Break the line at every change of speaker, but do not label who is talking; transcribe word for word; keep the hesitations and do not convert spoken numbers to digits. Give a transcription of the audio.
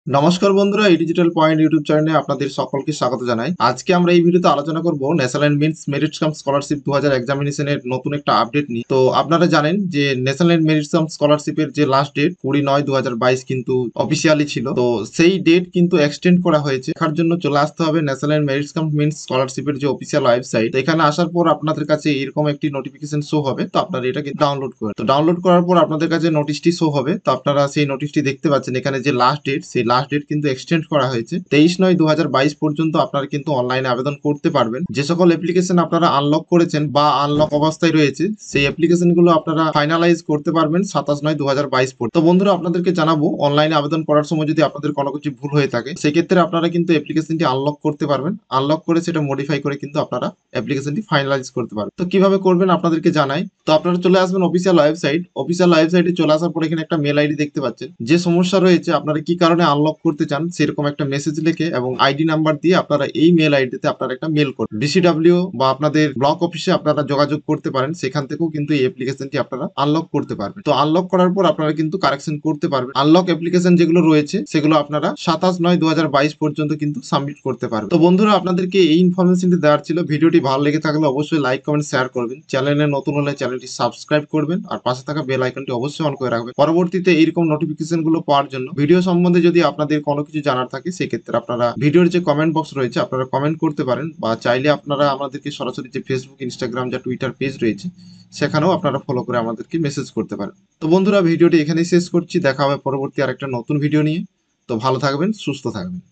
নমস্কার বন্ধুরা, এই ডিজিটাল পয়েন্ট ইউটিউব চ্যানেলে আপনাদের সকলকে স্বাগত জানাই। আজকে আমরা এই ভিডিওতে আলোচনা করব national means merit cum scholarship দু হাজার এক্সামিনেশনের নতুন একটা আপডেট নিয়ে। তো আপনারা জানেন যে ন্যাশনাল মেরিট কাম স্কলারশিপের যে লাস্ট ডেট কুড়ি নয় দু হাজার বাইশ কিন্তু অফিসিয়ালি ছিল। তো সেই ডেট কিন্তু এক্সটেন্ড করা হয়েছে। দেখার জন্য চলে আসতে হবে ন্যাশনাল মেরিট কাম মিন্স স্কলারশিপের যে অফিসিয়াল ওয়েবসাইট। এখানে আসার পর আপনাদের কাছে এরকম একটি নোটিফিকেশন শো হবে। তো আপনারা এটাকে ডাউনলোড করেন। তো ডাউনলোড করার পর আপনাদের কাছে নোটিশটি শো হবে। তো আপনারা সেই নোটিশটি দেখতে পাচ্ছেন এখানে যে লাস্ট ডেট, সেই লাস্ট ডেট কিন্তু এক্সটেন্ড করা হয়েছে তেইশ নয় দু হাজার বাইশ পর্যন্ত। আপনারা কিন্তু অনলাইনে আবেদন করতে পারবেন। যে সকল অ্যাপ্লিকেশন আপনারা আনলক করেছেন বা আনলক অবস্থায় রয়েছে সেই অ্যাপ্লিকেশন গুলো আপনারা ফাইনালাইজ করতে পারবেন সাতাশ নয় দু হাজার বাইশ পর্যন্ত। তো বন্ধুরা, আপনাদেরকে জানাবো অনলাইনে আবেদন করার সময় যদি আপনাদের কোনো কিছু ভুল হয়ে থাকে সেক্ষেত্রে আপনারা কিন্তু অ্যাপ্লিকেশনটি আনলক করতে পারবেন। আনলক করে সেটা মডিফাই করে কিন্তু আপনারা অ্যাপ্লিকেশনটি ফাইনালাইজ করতে পারবেন। তো কিভাবে করবেন আপনাদেরকে জানাই। তো আপনারা চলে আসবেন অফিসিয়াল ওয়েবসাইট। অফিসিয়াল ওয়েবসাইটে চলে আসার পর এখানে একটা মেল আইডি দেখতে পাচ্ছেন। যে সমস্যা রয়েছে, আপনারা কি কারণে আনলক করতে চান সেরকম একটা মেসেজ লিখে এবং আইডি নাম্বার দিয়ে আপনারা এই মেল আইডিতে আপনারা একটা মেল করুন। ডিসিডব্লিউ বা আপনাদের ব্লক অফিসে আপনারা যোগাযোগ করতে পারেন। সেখান থেকেও কিন্তু এই অ্যাপ্লিকেশনটি আপনারা আনলক করতে পারবেন। তো আনলক করার পর আপনারা কিন্তু কারেকশন করতে পারবেন। আনলক অ্যাপ্লিকেশন যেগুলো রয়েছে সেগুলো আপনারা সাতাশ নয় দু হাজার বাইশ পর্যন্ত কিন্তু সাবমিট করতে পারবেন। তো বন্ধুরা, আপনাদেরকে এই ইনফরমেশনটি দেওয়ার ছিল। ভিডিওটি ভালো লেগে থাকলে অবশ্যই লাইক কমেন্ট শেয়ার করবেন। চ্যানেলে নতুন হলে চ্যানেলটি সাবস্ক্রাইব করবেন আর পাশে থাকা বেল আইকনটি অবশ্যই অন করে রাখবেন। পরবর্তীতে এইরকম নোটিফিকেশন গুলো পাওয়ার জন্য ভিডিও সম্বন্ধে যদি আপনাদের কোনো কিছু জানার থাকে সেক্ষেত্রে আপনারা ভিডিওর যে কমেন্ট বক্স রয়েছে আপনারা কমেন্ট করতে পারেন, বা চাইলে আপনারা আমাদেরকে সরাসরি যে ফেসবুক, ইনস্টাগ্রাম, যা টুইটার পেজ রয়েছে সেখানেও আপনারা ফলো করে আমাদেরকে মেসেজ করতে পারেন। তো বন্ধুরা, ভিডিওটি এখানেই শেষ করছি। দেখা হবে পরবর্তী আরেকটা নতুন ভিডিও নিয়ে। তো ভালো থাকবেন, সুস্থ থাকবেন।